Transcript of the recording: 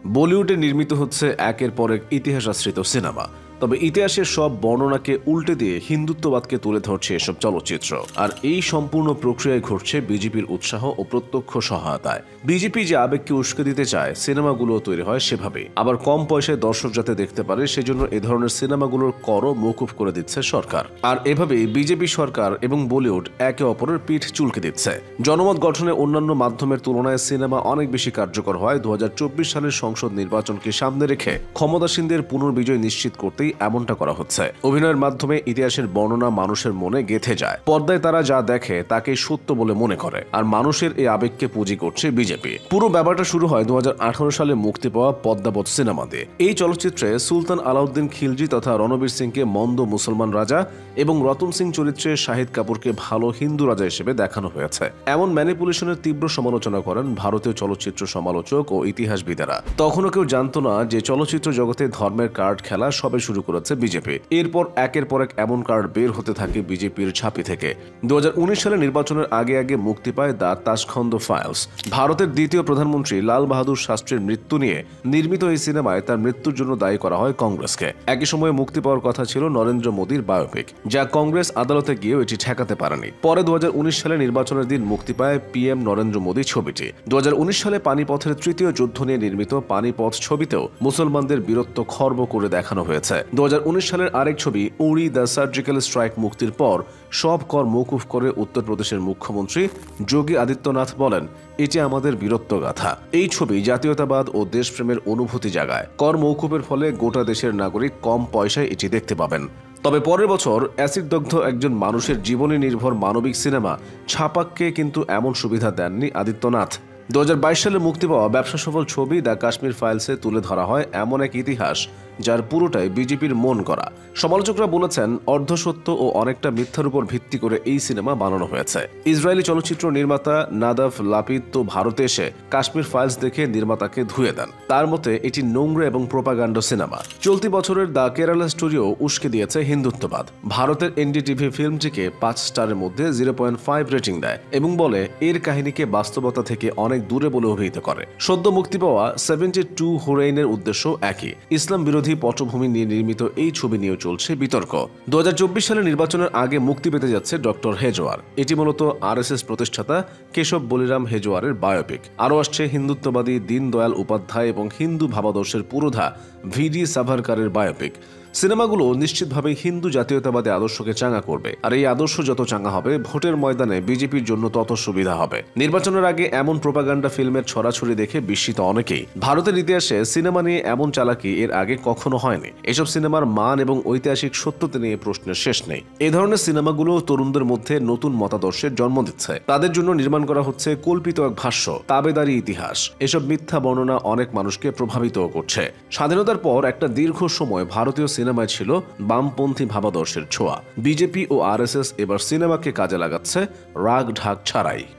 বলিউডে নির্মিত হচ্ছে একের পর এক ইতিহাস আশ্রিত সিনেমা। তবে ইতিহাসের সব বর্ণনাকে উল্টে দিয়ে হিন্দুত্ববাদকে তুলে ধরছে এসব চলচ্চিত্র। আর এই সম্পূর্ণ প্রক্রিয়ায় ঘটছে বিজেপির উৎসাহ ও প্রত্যক্ষ সহায়তায়। বিজেপি যে আবেগকে উস্কে দিতে চায়, সিনেমাগুলো তৈরি হয় সেভাবেই। আবার কম পয়সায় দর্শক যাতে দেখতে পারে, সেজন্য এ ধরনের সিনেমাগুলোর করও মওকুফ করে দিচ্ছে সরকার। আর এভাবেই বিজেপি সরকার এবং বলিউড একে অপরের পিঠ চুলকে দিচ্ছে। জনমত গঠনে অন্যান্য মাধ্যমের তুলনায় সিনেমা অনেক বেশি কার্যকর হয়। 2024 সালের সংসদ নির্বাচনকে সামনে রেখে ক্ষমতাসীনদের পুনর্বিজয় নিশ্চিত করতেই এমনটা করা হচ্ছে। অভিনয়ের মাধ্যমে ইতিহাসের বর্ণনা মানুষের মনে গেঁথে যায়। পর্দায় তারা যা দেখে তাকে সত্য বলে মনে করে, আর মানুষের এই আবেগকে পুঁজি করছে বিজেপি। পুরো ব্যাপারটা শুরু হয় 2018 সালে মুক্তি পাওয়া পদ্মাবত সিনেমা দিয়ে। এই চলচ্চিত্রে সুলতান আলাউদ্দিন খিলজি তথা রণবীর সিংকে মন্দ মুসলমান রাজা এবং রতন সিং চরিত্রে শাহিদ কাপুরকে ভালো হিন্দু রাজা হিসেবে দেখানো হয়েছে। এমন ম্যানিপুলেশনের তীব্র সমালোচনা করেন ভারতীয় চলচ্চিত্র সমালোচক ও ইতিহাসবিদেরা। তখনও কেউ জানত না যে চলচ্চিত্র জগতে ধর্মের কার্ড খেলা সবে শুরু করেছে বিজেপি। এরপর একের পর এক এমন কার্ড বের হতে থাকে বিজেপির ছাপি থেকে। 2019 সালে নির্বাচনের আগে আগে মুক্তি পায় দ্য তাশখন্দ ফাইলস। ভারতের দ্বিতীয় প্রধানমন্ত্রী লাল বাহাদুর শাস্ত্রীর মৃত্যু নিয়ে নির্মিত এই সিনেমায় তার মৃত্যুর জন্য দায়ী করা হয় কংগ্রেসকে। একই সময়ে মুক্তি পাওয়ার কথা ছিল নরেন্দ্র মোদীর বায়োপিক, যা কংগ্রেস আদালতে গিয়েও এটি ঠেকাতে পারেনি। পরে 2019 সালে নির্বাচনের দিন মুক্তি পায় পিএম নরেন্দ্র মোদী ছবিটি। 2019 সালে পানিপথের তৃতীয় যুদ্ধ নিয়ে নির্মিত পানিপথ ছবিতেও মুসলমানদের বীরত্ব খর্ব করে দেখানো হয়েছে। 2019 সালের আরেক ছবি উড়ি দ্য সার্জিক্যাল স্ট্রাইক মুক্তির পর সব কর মওকুফ করে উত্তরপ্রদেশের মুখ্যমন্ত্রী যোগী আদিত্যনাথ বলেন, এটি আমাদের বীরত্ব গাথা। এই ছবি জাতীয়তাবাদ ও দেশপ্রেমের অনুভূতি জাগায়। কর মওকুফের ফলে গোটা দেশের নাগরিক কম পয়সায় এটি দেখতে পাবেন। তবে পরের বছর অ্যাসিডদগ্ধ একজন মানুষের জীবনী নির্ভর মানবিক সিনেমা ছাপাককে কিন্তু এমন সুবিধা দেননি আদিত্যনাথ। 2022 সালে মুক্তি পাওয়া ব্যবসা সফল ছবি দ্য কাশ্মীর ফাইলসে তুলে ধরা হয় এমন এক ইতিহাস যার পুরোটাই বিজেপির মন করা। সমালোচকরা বলেছেন, অর্ধসত্য ও অনেকটা মিথ্যার উপর ভিত্তি করে এই সিনেমা বানানো হয়েছে। ইসরায়েলি চলচ্চিত্র নির্মাতা নাদাফ লাপিদ তো ভারতে এসে কাশ্মীর ফাইলস দেখে নির্মাতাকে ধুয়ে দেন। তার মতে এটি নোংরা এবং প্রোপাগান্ডা সিনেমা। চলতি বছরের দ্য কেরালা স্টুডিও উস্কে দিয়েছে হিন্দুত্ববাদ। ভারতের এনডিটিভি ফিল্মটিকে 5 স্টারের মধ্যে 0.5 রেটিং দেয় এবং বলে এর কাহিনীকে বাস্তবতা থেকে অনেক দূরে বলে অভিহিত করে। সদ্য মুক্তি পাওয়া 72 হুরেইনের উদ্দেশ্য একই, ইসলাম বিরোধী পটভূমি নিয়ে নির্মিত এই ছবি নিয়েও চলছে বিতর্ক। 2024 সালে নির্বাচনের আগে মুক্তি পেতে যাচ্ছে ডক্টর হেজওয়ার। এটি মূলত আরএসএস প্রতিষ্ঠাতা কেশব বলিরাম হেজওয়ারের বায়োপিক। আরও আসছে হিন্দুত্ববাদী দীনদয়াল উপাধ্যায় এবং হিন্দু ভাবাদর্শের পুরোধা ভিডি সাভারকারের বায়োপিক। সিনেমাগুলো নিশ্চিতভাবেই হিন্দু জাতীয়তাবাদী আদর্শকে চাঙ্গা করবে, আর এই আদর্শ যত চাঙ্গা হবে, ভোটের ময়দানে বিজেপির জন্য তত সুবিধা হবে। নির্বাচনের আগে এমন প্রোপাগান্ডা ফিল্মের ছড়াছড়ি দেখে বিস্মিত অনেকেই। ভারতের ইতিহাসে সিনেমা নিয়ে এমন চালাকি এর আগে কখনো হয়নি। এসব সিনেমার মান এবং ঐতিহাসিক সত্যতা নিয়ে প্রশ্নের শেষ নেই। এ ধরনের সিনেমাগুলো তরুণদের মধ্যে নতুন মতাদর্শের জন্ম দিচ্ছে। তাদের জন্য নির্মাণ করা হচ্ছে কল্পিত এক ভাষ্য, তাবেদারি ইতিহাস। এসব মিথ্যা বর্ণনা অনেক মানুষকে প্রভাবিত করছে। স্বাধীনতার পর একটা দীর্ঘ সময় ভারতীয় সিনেমায় ছিল বামপন্থী ভাবাদর্শের ছোঁয়া। বিজেপি ও আরএসএস এবার সিনেমাকে কাজে লাগাচ্ছে রাগ ঢাক ছাড়াই।